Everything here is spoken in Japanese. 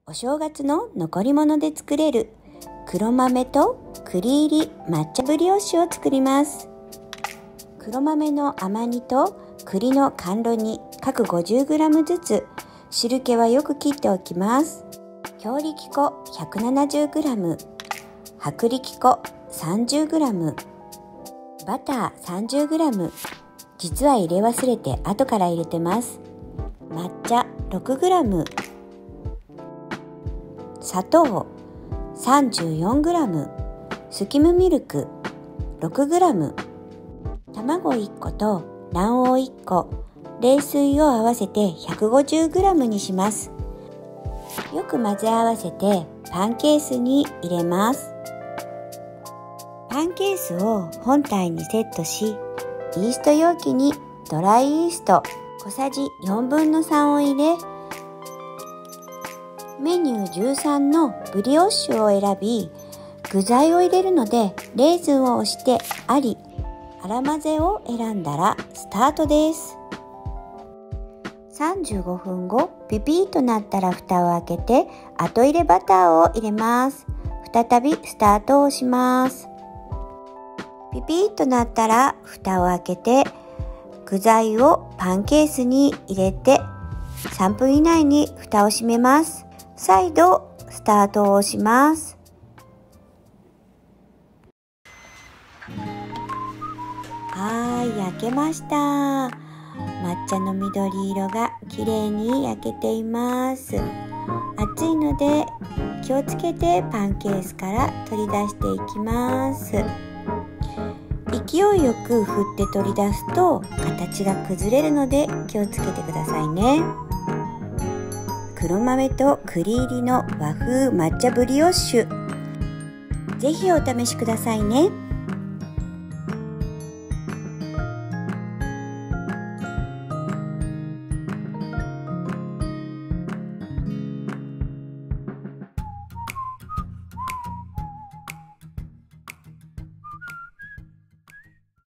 お正月の残り物で作れる黒豆と栗入り抹茶ブリオッシュを作ります。黒豆の甘煮と栗の甘露煮各 50g ずつ、汁気はよく切っておきます。強力粉 170g、 薄力粉 30g、 バター 30g、 実は入れ忘れて後から入れてます。抹茶 6g、 砂糖 34g、 スキムミルク 6g、 卵1個と卵黄1個、冷水を合わせて 150g にします。よく混ぜ合わせてパンケースに入れます。パンケースを本体にセットし、イースト容器にドライイースト小さじ4分の3を入れ、メニュー13のブリオッシュを選び、具材を入れるのでレーズンを押してあり、粗混ぜを選んだらスタートです。35分後、ピピーとなったら蓋を開けて後入れバターを入れます。再びスタートを押します。ピピーとなったら蓋を開けて具材をパンケースに入れて3分以内に蓋を閉めます。再度スタートを押します。焼けました。抹茶の緑色が綺麗に焼けています。熱いので気をつけてパンケースから取り出していきます。勢いよく振って取り出すと形が崩れるので気をつけてくださいね。黒豆と栗入りの和風抹茶ブリオッシュ、ぜひお試しくださいね。